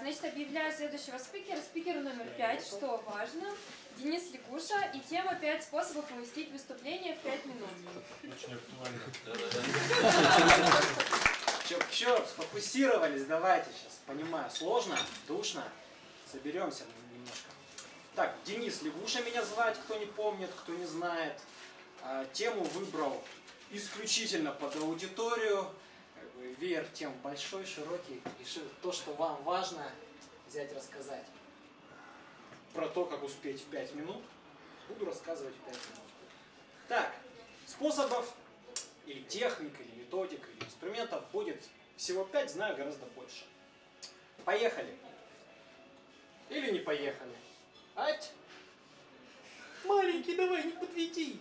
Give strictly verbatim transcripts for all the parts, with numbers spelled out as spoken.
значит, объявляю следующего спикера. Спикер номер пять, что важно. Денис Лягуша. И тема «Пять способов уместить выступление в пять минут». Очень актуально. Чоп-чоп, сфокусировались, давайте сейчас. Понимаю, сложно, душно. Соберемся немножко. Так, Денис Лягуша меня звать, кто не помнит, кто не знает. А, тему выбрал исключительно под аудиторию. Веер тем большой, широкий. Решил то, что вам важно, взять, рассказать. Про то, как успеть в пять минут, буду рассказывать в пять минут. Так, способов, или техник, или методик, или инструментов будет всего пять, знаю гораздо больше. Поехали. Или не поехали. Ать! Маленький, давай, не подведи.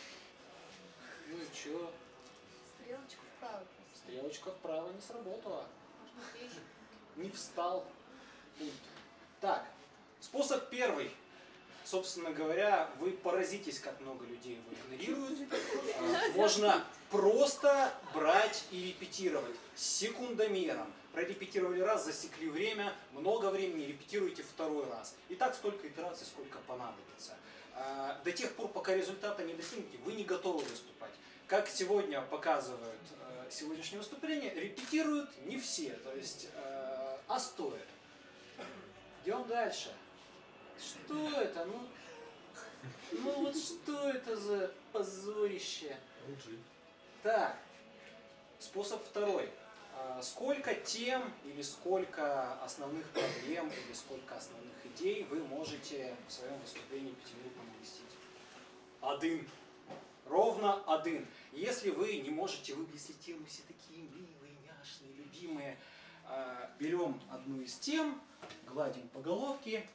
Ну и чё? Стрелочку вправо. Стрелочка вправо не сработала. Не встал. Так, способ первый. Собственно говоря, вы поразитесь, как много людей его игнорируют. Можно просто брать и репетировать с секундомером. Прорепетировали раз, засекли время, много времени, репетируйте второй раз. И так столько итераций, сколько понадобится. До тех пор, пока результата не достигнете, вы не готовы выступать. Как сегодня показывают э, сегодняшнее выступление, репетируют не все, то есть, э, а стоит. Идем дальше. Что это? Ну, ну вот что это за позорище? Так, способ второй. А, сколько тем или сколько основных проблем или сколько основных идей вы можете в своем выступлении пятиминутном уместить? Один. Ровно один. Если вы не можете, вы, если темы все такие милые, няшные, любимые, э, берем одну из тем, гладим по головке.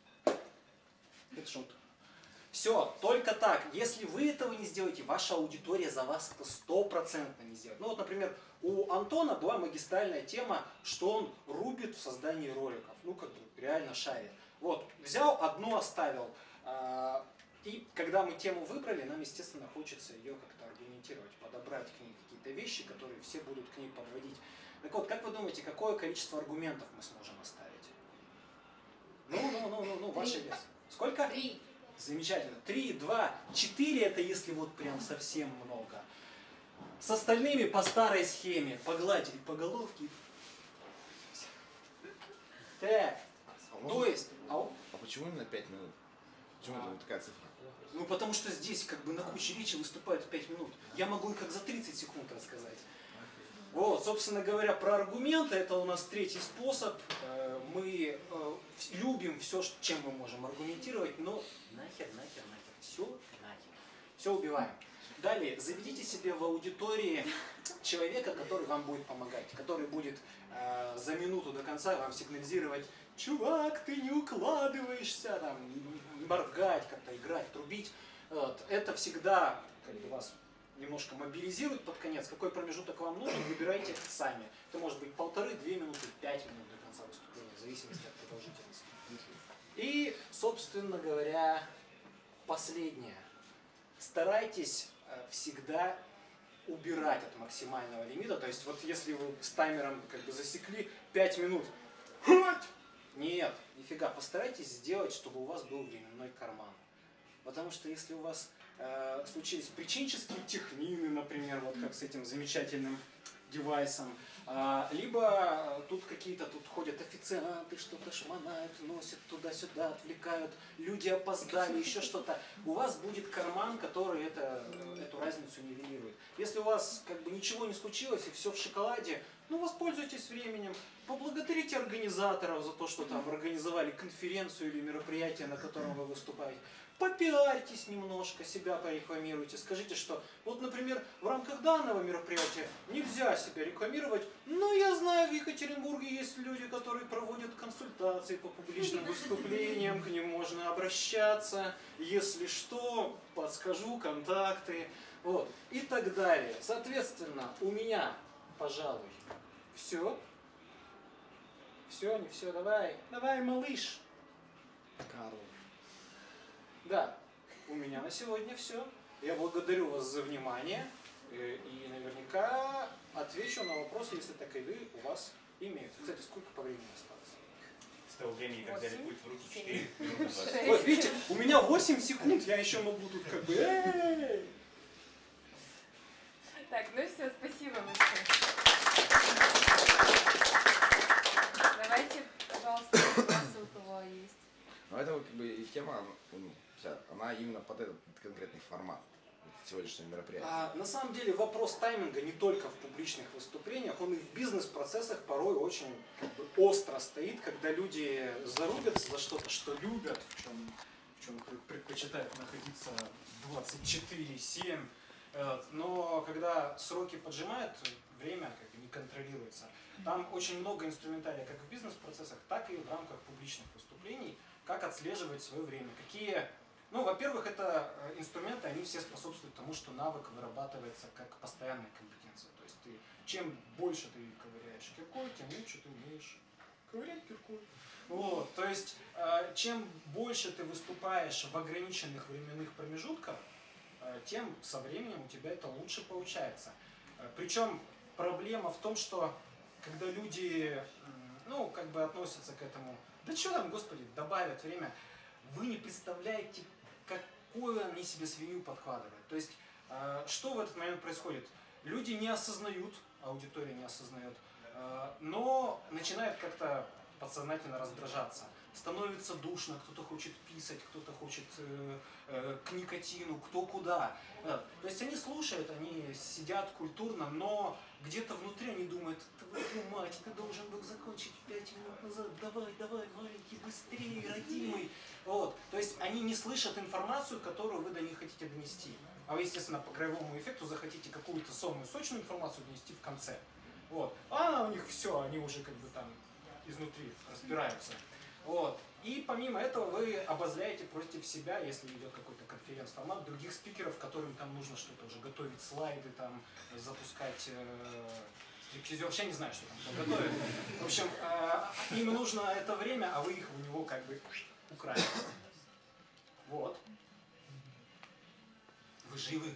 Это шутка. Все, только так. Если вы этого не сделаете, ваша аудитория за вас это стопроцентно не сделает. Ну вот, например, у Антона была магистральная тема, что он рубит в создании роликов. Ну, как бы реально шарит. Вот, взял, одну оставил. Э, И когда мы тему выбрали, нам, естественно, хочется ее как-то аргументировать, подобрать к ней какие-то вещи, которые все будут к ней подводить. Так вот, как вы думаете, какое количество аргументов мы сможем оставить? Ну, ну, ну, ну, ну, ваша версия. Сколько? Три. Замечательно. Три, два, четыре, это если вот прям совсем много. С остальными по старой схеме. Погладили по головке. Так, А то есть... А, а почему именно пять минут? Почему это вот такая цифра? Ну, потому что здесь как бы на куче речи выступают пять минут. Я могу и как за тридцать секунд рассказать. Вот, собственно говоря, про аргументы, это у нас третий способ. Мы любим все, чем мы можем аргументировать, но нахер, нахер, нахер, все нахер. Все убиваем. Далее, заведите себе в аудитории человека, который вам будет помогать, который будет э, за минуту до конца вам сигнализировать: чувак, ты не укладываешься, там, моргать, как-то играть, трубить. Вот. Это всегда как бы, вас немножко мобилизирует под конец. Какой промежуток вам нужен, выбирайте сами. Это может быть полторы-две минуты, пять минут до конца выступления, в зависимости от продолжительности. И, собственно говоря, последнее. Старайтесь всегда убирать от максимального лимита. То есть вот если вы с таймером как бы засекли пять минут, нет, нифига, постарайтесь сделать, чтобы у вас был временной карман. Потому что если у вас э, случились причинческие технины, например, вот как с этим замечательным девайсом, э, либо тут какие-то тут ходят официанты, что-то шмонают, носят туда-сюда, отвлекают, люди опоздали, еще что-то, у вас будет карман, который это, эту разницу нивелирует. Если у вас как бы ничего не случилось и все в шоколаде, ну воспользуйтесь временем, поблагодарите организаторов за то, что там организовали конференцию или мероприятие, на котором вы выступаете. Попиарьтесь немножко, себя порекламируйте, скажите, что вот, например, в рамках данного мероприятия нельзя себя рекламировать, но я знаю, в Екатеринбурге есть люди, которые проводят консультации по публичным выступлениям, к ним можно обращаться, если что, подскажу, контакты, вот, и так далее. Соответственно, у меня, пожалуй, все. Все, не все, давай, давай, малыш. Карл. Да, у меня на сегодня все. Я благодарю вас за внимание и наверняка отвечу на вопросы, если таковые у вас имеются. Кстати, сколько по времени осталось? времени, как взяли восемь, пульт в руки, семь, четыре минуты двадцать. шесть. Вот видите, у меня восемь секунд, я еще могу тут как бы... Эй! Так, ну все, спасибо большое. Давайте, пожалуйста, вопросы у кого есть. Но это вот как бы и тема, ну, вся, она именно под этот конкретный формат вот, сегодняшнего мероприятия. А, на самом деле вопрос тайминга не только в публичных выступлениях, он и в бизнес-процессах порой очень как бы, остро стоит, когда люди зарубятся за что-то, что любят, в чем, в чем предпочитают находиться двадцать четыре семь. Но когда сроки поджимают, время как бы не контролируется. Там очень много инструментария как в бизнес-процессах, так и в рамках публичных выступлений, как отслеживать свое время. Какие, ну, во-первых, это инструменты, они все способствуют тому, что навык вырабатывается как постоянная компетенция. То есть ты, чем больше ты ковыряешь киркой, тем лучше ты умеешь ковырять киркой. Вот, то есть, чем больше ты выступаешь в ограниченных временных промежутках, тем со временем у тебя это лучше получается. Причем проблема в том, что когда люди, ну, как бы относятся к этому, да что там, господи, добавят время, вы не представляете, какую они себе свинью подкладывают. То есть, что в этот момент происходит? Люди не осознают, аудитория не осознает, но начинают как-то подсознательно раздражаться. Становится душно, кто-то хочет писать, кто-то хочет э, э, к никотину, кто куда. Э, то есть они слушают, они сидят культурно, но где-то внутри они думают: твою мать, ты должен был закончить пять минут назад, давай, давай, маленький, быстрее, родимый. Вот. То есть они не слышат информацию, которую вы до них хотите донести. А вы, естественно, по краевому эффекту захотите какую-то сонную, сочную информацию донести в конце. Вот. А у них все, они уже как бы там изнутри распираются. Вот. И помимо этого вы обозляете против себя, если идет какой-то конференц-формат, других спикеров, которым там нужно что-то уже готовить, слайды, там, запускать э, стриптизер, вообще не знаю, что там готовят. В общем, э, им нужно это время, а вы их у него как бы украли. Вот. Вы живы?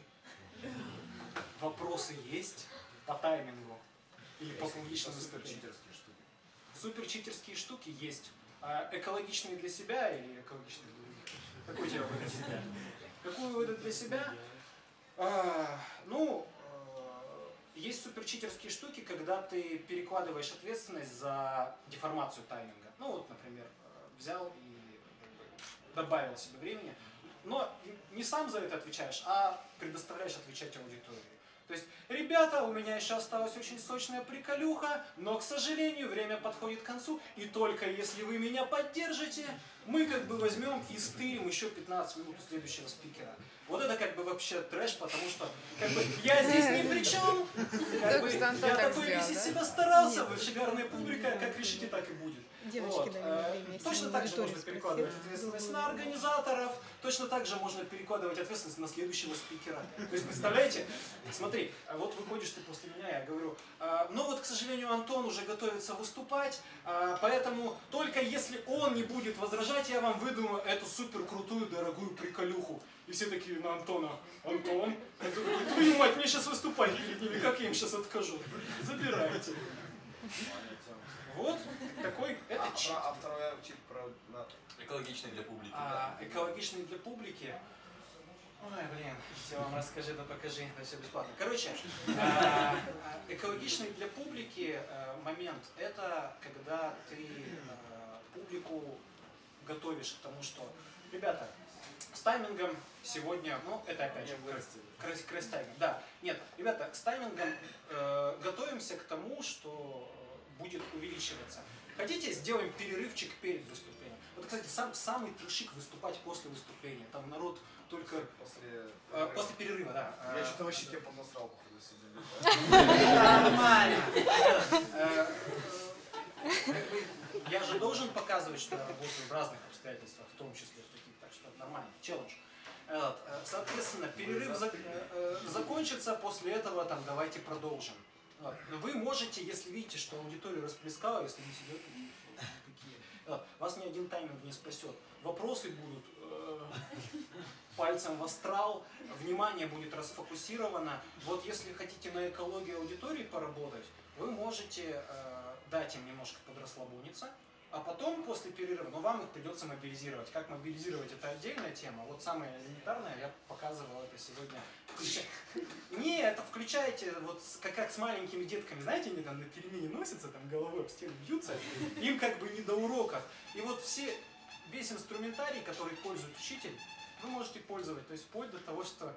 Вопросы есть по таймингу? Или по публичному выступлению? Суперчитерские штуки есть. А экологичные для себя или экологичные для других? Какой тебе выбрать для себя? Какую выдать для себя? А, ну, есть суперчитерские штуки, когда ты перекладываешь ответственность за деформацию тайминга. Ну вот, например, взял и добавил себе времени, но не сам за это отвечаешь, а предоставляешь отвечать аудитории. То есть, ребята, у меня еще осталась очень сочная приколюха, но, к сожалению, время подходит к концу, и только если вы меня поддержите, мы как бы возьмем и стырим еще пятнадцать минут у следующего спикера. Вот это как бы вообще трэш, потому что как бы я здесь ни при чем, как бы, я такой весь из себя старался, вы шикарная публика, как решите, так и будет. Вот. Точно так же можно перекладывать ответственность на организаторов, точно так же можно перекладывать ответственность на следующего спикера. То есть, представляете, смотри, вот выходишь ты после меня, я говорю, ну вот, к сожалению, Антон уже готовится выступать, поэтому только если он не будет возражать, я вам выдумаю эту супер крутую, дорогую приколюху. И все такие на Антона: Антон, твою мать, мне сейчас выступать перед ними, как я им сейчас откажу? Забирайте. Вот такой, это а, чит. А второй чит про экологичный для публики. А, да. экологичный для публики. Ой, блин, все вам расскажи, да покажи, это все бесплатно. Короче, а, экологичный для публики а, момент, это когда ты а, публику готовишь к тому, что, ребята, с таймингом сегодня, ну, это опять же кросс-тайминг, да. Нет, ребята, с таймингом э, готовимся к тому, что будет увеличиваться. Хотите, сделаем перерывчик перед выступлением? Вот, кстати, сам, самый трешик выступать после выступления. Там народ только... После, э, после перерыва, да. Я что-то вообще тебе поднасрал, походу, сидели. Нормально. Я же должен показывать, что я работаю в разных обстоятельствах, в том числе в таких, так что это нормально, челлендж. Соответственно, перерыв закончится, после этого там давайте продолжим. Вы можете, если видите, что аудитория расплескала, если не сидят какие, вас ни один тайминг не спасет. Вопросы будут э, пальцем в астрал, внимание будет расфокусировано. Вот если хотите на экологии аудитории поработать, вы можете э, дать им немножко подрасслабониться, А потом, после перерыва, ну, вам их придется мобилизировать. Как мобилизировать, это отдельная тема. Вот самое элементарное, я показывал это сегодня. Включа... Не, это включаете, вот с- как, как с маленькими детками, знаете, они там на перемене носятся, там головой об стену бьются, им как бы не до урока. И вот все, весь инструментарий, который пользует учитель, вы можете пользовать, то есть вплоть до того, что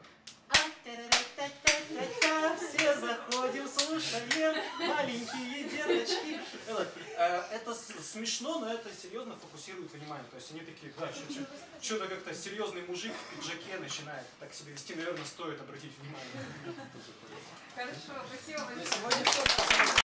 все заходим, слушаем, маленькие деточки. Вот. Э, Это с- смешно, но это серьезно фокусирует внимание. То есть они такие, да, что-то как-то серьезный мужик в пиджаке начинает так себя вести, наверное, стоит обратить внимание. Хорошо, спасибо На большое. сегодня все.